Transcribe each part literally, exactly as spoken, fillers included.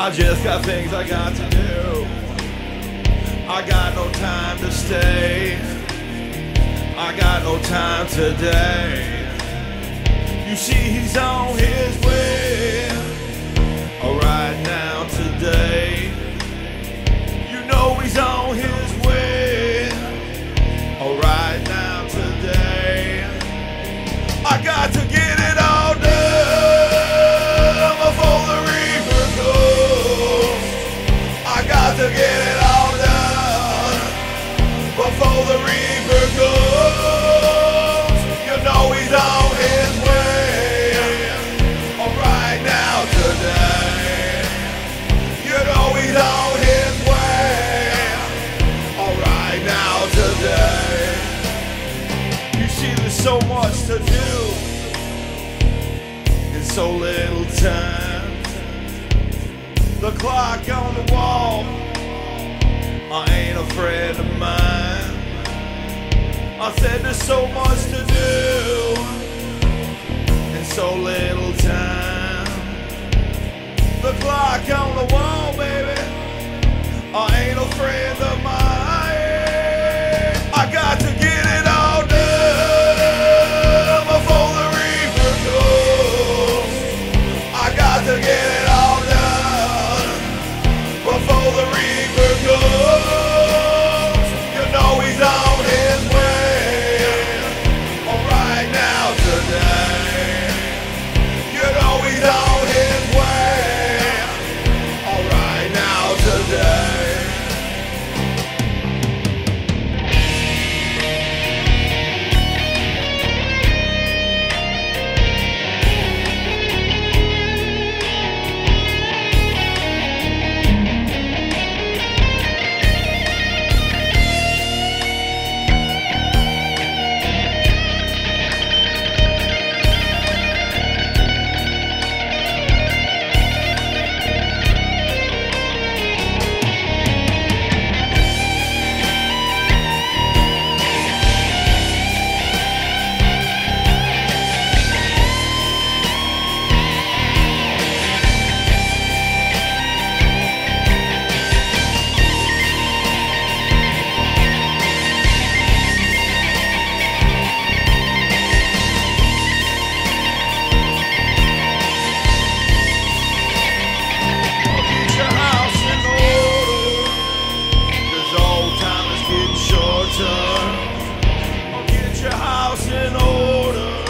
I just got things I got to do. I got no time to stay. I got no time today. You see, he's on his way. Oh, right now, today. You know he's on his way. Oh, right now, today. I got to get it all done before the reaper comes. I got to get it all done before the reaper comes. You know he's on his way. Oh, right now, today. You know he's on his way. Oh, right now, today. You see, there's so much to do in so little time. The clock on the wall, I ain't a friend of mine. I said there's so much to do in so little time. The clock on the wall, baby, I ain't a friend of mine. I got to get it all done before the reaper comes. I got to get it all done before the reaper comes. You know he's on his way. Oh, right now, today. You know he's on his way. Oh, right now, today.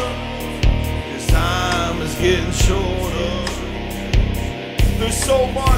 Getting shorter. There's so much